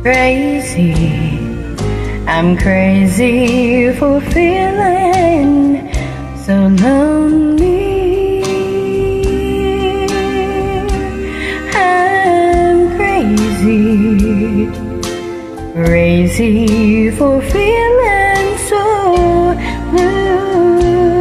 crazy. I'm crazy for feeling so lonely. I'm crazy, crazy for feeling so blue.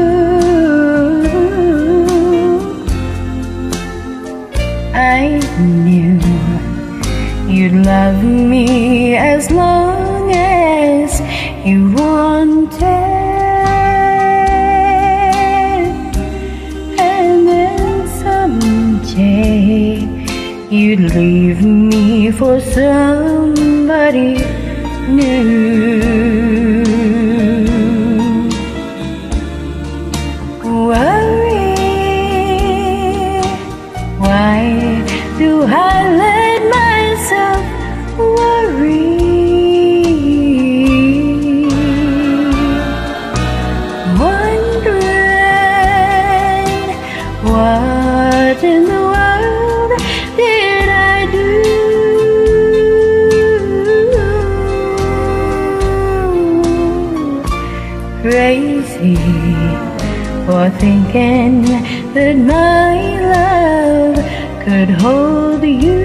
I knew you'd love me as long as you wanted, and then someday you'd leave me for somebody new. Worry, why do I let myself worry? Wondering, what in the world did I do? Crazy for thinking that my love could hold you.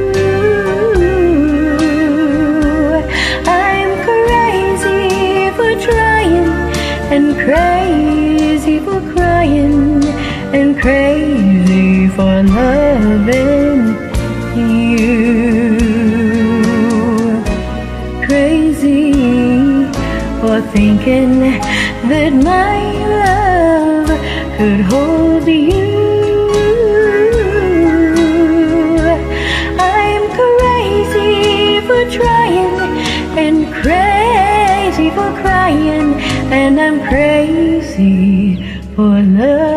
I'm crazy for trying, and crazy for crying, and crazy for loving you. Crazy for thinking that my love could hold you. I'm crazy for trying, and crazy for crying, and I'm crazy for love.